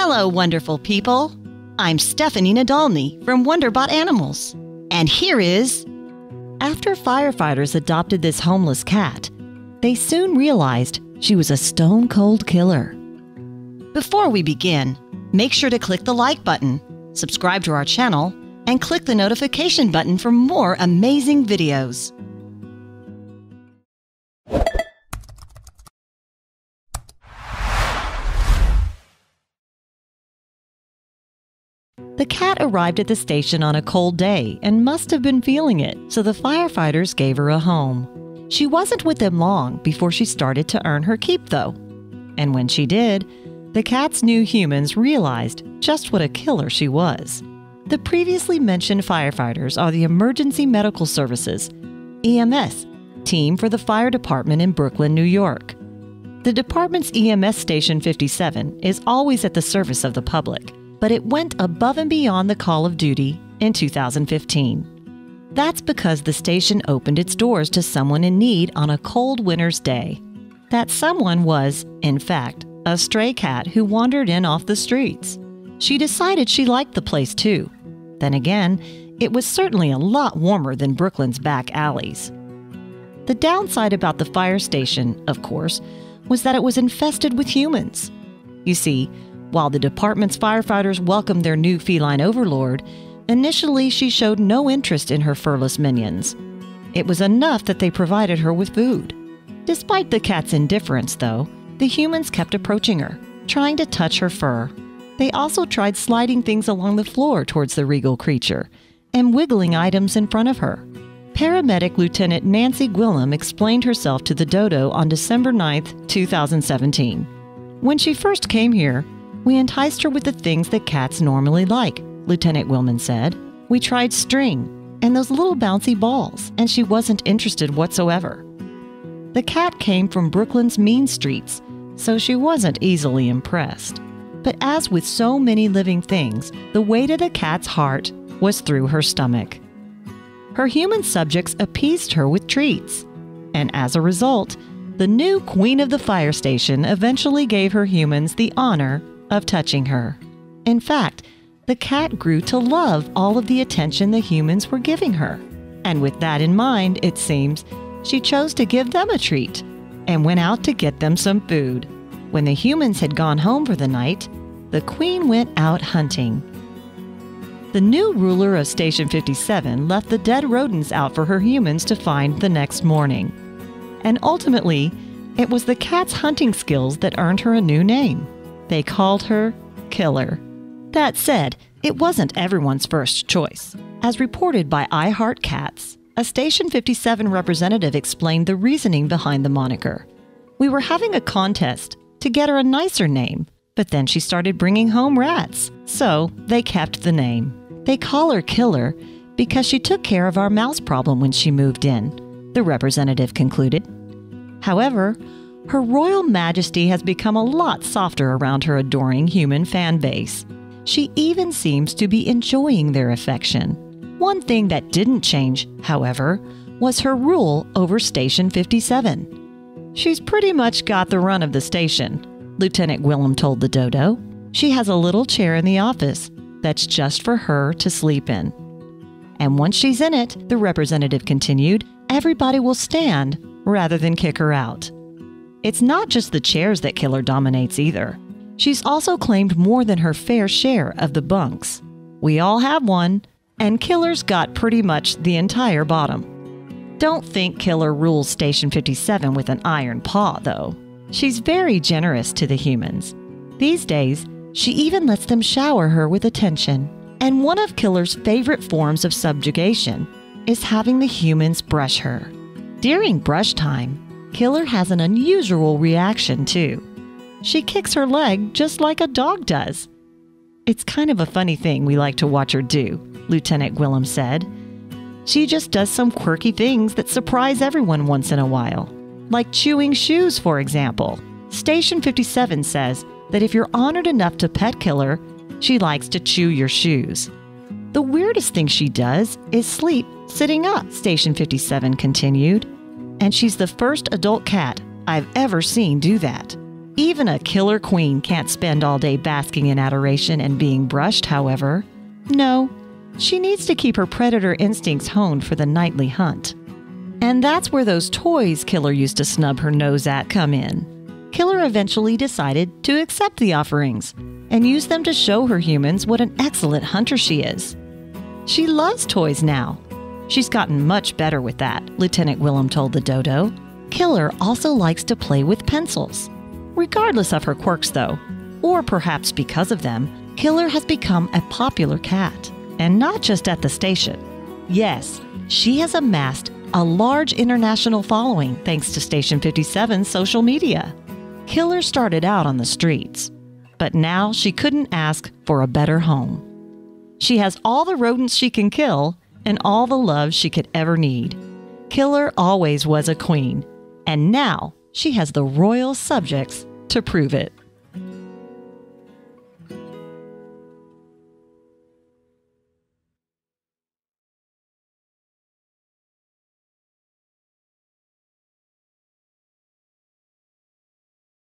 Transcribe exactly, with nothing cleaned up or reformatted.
Hello, wonderful people. I'm Stephanie Nadolny from Wonderbot Animals. And here is... After firefighters adopted this homeless cat, they soon realized she was a stone-cold killer. Before we begin, make sure to click the like button, subscribe to our channel, and click the notification button for more amazing videos. The cat arrived at the station on a cold day and must have been feeling it, so the firefighters gave her a home. She wasn't with them long before she started to earn her keep, though. And when she did, the cat's new humans realized just what a killer she was. The previously mentioned firefighters are the Emergency Medical Services, E M S, team for the fire department in Brooklyn, New York. The department's E M S Station fifty-seven is always at the service of the public, but it went above and beyond the call of duty in two thousand fifteen. That's because the station opened its doors to someone in need on a cold winter's day. That someone was, in fact, a stray cat who wandered in off the streets. She decided she liked the place too. Then again, it was certainly a lot warmer than Brooklyn's back alleys. The downside about the fire station, of course, was that it was infested with humans. You see, while the department's firefighters welcomed their new feline overlord, initially she showed no interest in her furless minions. It was enough that they provided her with food. Despite the cat's indifference, though, the humans kept approaching her, trying to touch her fur. They also tried sliding things along the floor towards the regal creature and wiggling items in front of her. Paramedic Lieutenant Nancy Gwillem explained herself to the dodo on December ninth, two thousand seventeen. When she first came here, we enticed her with the things that cats normally like, Lieutenant Willman said. We tried string and those little bouncy balls, and she wasn't interested whatsoever. The cat came from Brooklyn's mean streets, so she wasn't easily impressed. But as with so many living things, the way to the cat's heart was through her stomach. Her human subjects appeased her with treats, and as a result, the new queen of the fire station eventually gave her humans the honor of touching her. In fact, the cat grew to love all of the attention the humans were giving her. And with that in mind, it seems, she chose to give them a treat and went out to get them some food. When the humans had gone home for the night, the queen went out hunting. The new ruler of Station fifty-seven left the dead rodents out for her humans to find the next morning. And ultimately, it was the cat's hunting skills that earned her a new name. They called her Killer. That said, it wasn't everyone's first choice. As reported by I Heart Cats, a Station fifty-seven representative explained the reasoning behind the moniker. We were having a contest to get her a nicer name, but then she started bringing home rats, so they kept the name. They call her Killer because she took care of our mouse problem when she moved in, the representative concluded. However, Her Royal Majesty has become a lot softer around her adoring human fan base. She even seems to be enjoying their affection. One thing that didn't change, however, was her rule over Station fifty-seven. She's pretty much got the run of the station, Lieutenant Gwillem told the dodo. She has a little chair in the office that's just for her to sleep in. And once she's in it, the representative continued, everybody will stand rather than kick her out. It's not just the chairs that Killer dominates either. She's also claimed more than her fair share of the bunks. We all have one, and Killer's got pretty much the entire bottom. Don't think Killer rules Station fifty-seven with an iron paw, though. She's very generous to the humans. These days, she even lets them shower her with attention. And one of Killer's favorite forms of subjugation is having the humans brush her. During brush time, Killer has an unusual reaction, too. She kicks her leg just like a dog does. It's kind of a funny thing we like to watch her do, Lieutenant Gwillem said. She just does some quirky things that surprise everyone once in a while, like chewing shoes, for example. Station fifty-seven says that if you're honored enough to pet Killer, she likes to chew your shoes. The weirdest thing she does is sleep sitting up, Station fifty-seven continued. And she's the first adult cat I've ever seen do that. Even a killer queen can't spend all day basking in adoration and being brushed, however. No, she needs to keep her predator instincts honed for the nightly hunt. And that's where those toys Killer used to snub her nose at come in. Killer eventually decided to accept the offerings and use them to show her humans what an excellent hunter she is. She loves toys now. She's gotten much better with that, Lieutenant Willem told the dodo. Killer also likes to play with pencils. Regardless of her quirks, though, or perhaps because of them, Killer has become a popular cat. And not just at the station. Yes, she has amassed a large international following thanks to Station fifty-seven's social media. Killer started out on the streets, but now she couldn't ask for a better home. She has all the rodents she can kill and all the love she could ever need. Killer always was a queen, and now she has the royal subjects to prove it.